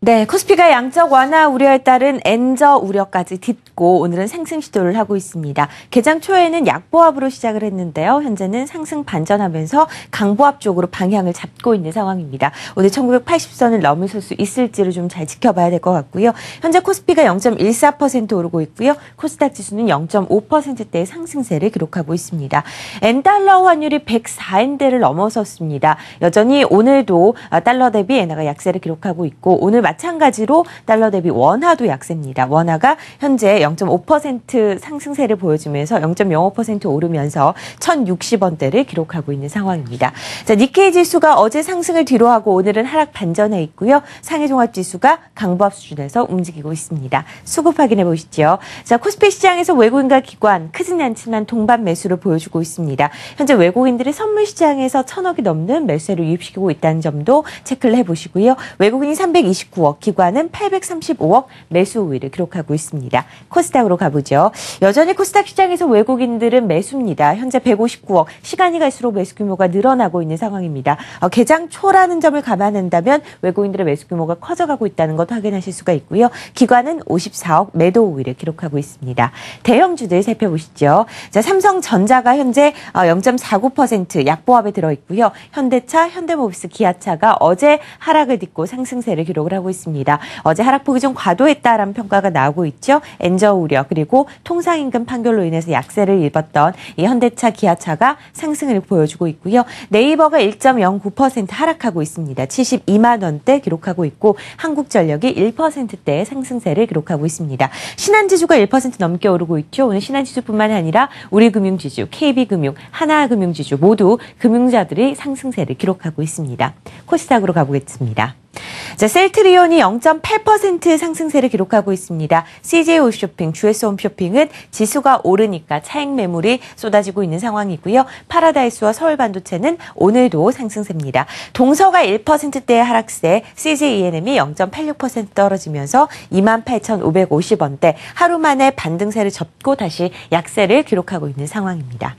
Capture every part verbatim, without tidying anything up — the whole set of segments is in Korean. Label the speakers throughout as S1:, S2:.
S1: 네, 코스피가 양적 완화 우려에 따른 엔저 우려까지 딛고 오늘은 상승 시도를 하고 있습니다. 개장 초에는 약보합으로 시작을 했는데요. 현재는 상승 반전하면서 강보합 쪽으로 방향을 잡고 있는 상황입니다. 오늘 천구백팔십 선을 넘으실 수 있을지를 좀 잘 지켜봐야 될 것 같고요. 현재 코스피가 영 점 일사 퍼센트 오르고 있고요. 코스닥 지수는 영 점 오 퍼센트대의 상승세를 기록하고 있습니다. 엔달러 환율이 백사 엔대를 넘어섰습니다. 여전히 오늘도 달러 대비 엔화가 약세를 기록하고 있고 오늘 마찬가지로 달러 대비 원화도 약세입니다. 원화가 현재 영 점 오 퍼센트 상승세를 보여주면서 영 점 영오 퍼센트 오르면서 천육십 원대를 기록하고 있는 상황입니다. 자, 니케이 지수가 어제 상승을 뒤로하고 오늘은 하락 반전해 있고요. 상해 종합 지수가 강보합 수준에서 움직이고 있습니다. 수급 확인해 보시죠. 자, 코스피 시장에서 외국인과 기관 크진 않지만 동반 매수를 보여주고 있습니다. 현재 외국인들이 선물 시장에서 천억이 넘는 매수세를 유입시키고 있다는 점도 체크를 해보시고요. 외국인이 삼백이십구억, 기관은 팔백삼십오억 매수 우위를 기록하고 있습니다. 코스닥으로 가보죠. 여전히 코스닥 시장에서 외국인들은 매수입니다. 현재 백오십구억, 시간이 갈수록 매수 규모가 늘어나고 있는 상황입니다. 어, 개장 초라는 점을 감안한다면 외국인들의 매수 규모가 커져가고 있다는 것 확인하실 수가 있고요. 기관은 오십사억 매도 우위를 기록하고 있습니다. 대형주들 살펴보시죠. 자, 삼성전자가 현재 영 점 사구 퍼센트 약보합에 들어있고요. 현대차, 현대모비스, 기아차가 어제 하락을 딛고 상승세를 기록을 하고 있습니다. 어제 하락폭이 좀 과도했다라는 평가가 나오고 있죠. 엔저 우려 그리고 통상임금 판결로 인해서 약세를 입었던 이 현대차, 기아차가 상승을 보여주고 있고요. 네이버가 일 점 영구 퍼센트 하락하고 있습니다. 칠십이만 원대 기록하고 있고 한국전력이 일 퍼센트대의 상승세를 기록하고 있습니다. 신한지주가 일 퍼센트 넘게 오르고 있죠. 오늘 신한지주뿐만 아니라 우리금융지주, 케이비금융, 하나금융지주 모두 금융자들이 상승세를 기록하고 있습니다. 코스닥으로 가보겠습니다. 자, 셀트리온이 영 점 팔 퍼센트 상승세를 기록하고 있습니다. 씨제이 홈쇼핑, 주에스 홈쇼핑은 지수가 오르니까 차익 매물이 쏟아지고 있는 상황이고요. 파라다이스와 서울반도체는 오늘도 상승세입니다. 동서가 일 퍼센트대의 하락세, 씨제이이엔엠이 영 점 팔육 퍼센트 떨어지면서 이만 팔천오백오십 원대, 하루 만에 반등세를 접고 다시 약세를 기록하고 있는 상황입니다.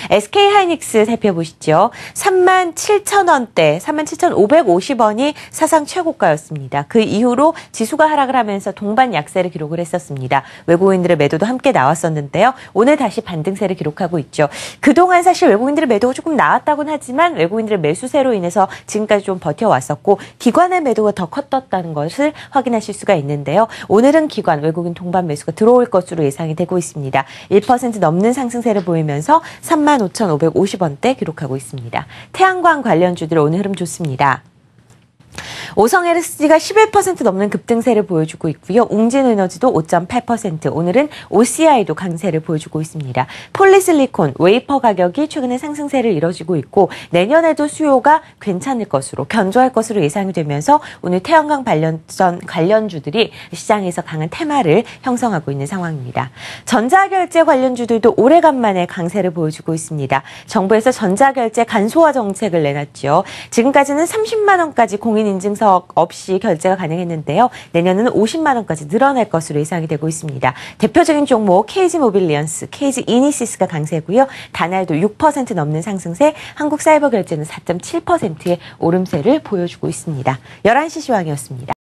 S1: 에스케이하이닉스 살펴보시죠. 삼만 칠천 원대, 삼만 칠천오백오십 원이 사상 최고가였습니다. 그 이후로 지수가 하락을 하면서 동반 약세를 기록을 했었습니다. 외국인들의 매도도 함께 나왔었는데요. 오늘 다시 반등세를 기록하고 있죠. 그동안 사실 외국인들의 매도가 조금 나왔다고는 하지만 외국인들의 매수세로 인해서 지금까지 좀 버텨왔었고 기관의 매도가 더 컸었다는 것을 확인하실 수가 있는데요. 오늘은 기관, 외국인 동반 매수가 들어올 것으로 예상이 되고 있습니다. 일 퍼센트 넘는 상승세를 보이면서 삼만 오천오백오십 원대 기록하고 있습니다. 태양광 관련주들 오늘 흐름 좋습니다. 오성에너지가 십일 퍼센트 넘는 급등세를 보여주고 있고요. 웅진에너지도 오 점 팔 퍼센트, 오늘은 오씨아이도 강세를 보여주고 있습니다. 폴리실리콘, 웨이퍼 가격이 최근에 상승세를 이뤄지고 있고 내년에도 수요가 괜찮을 것으로, 견조할 것으로 예상이 되면서 오늘 태양광 관련전 관련주들이 시장에서 강한 테마를 형성하고 있는 상황입니다. 전자결제 관련주들도 오래간만에 강세를 보여주고 있습니다. 정부에서 전자결제 간소화 정책을 내놨죠. 지금까지는 삼십만 원까지 공인인증서 없이 결제가 가능했는데요. 내년에는 오십만 원까지 늘어날 것으로 예상이 되고 있습니다. 대표적인 종목 케이지모빌리언스, 케이지이니시스가 강세고요. 다날도 육 퍼센트 넘는 상승세, 한국사이버결제는 사 점 칠 퍼센트의 오름세를 보여주고 있습니다. 열한 시 시황이었습니다.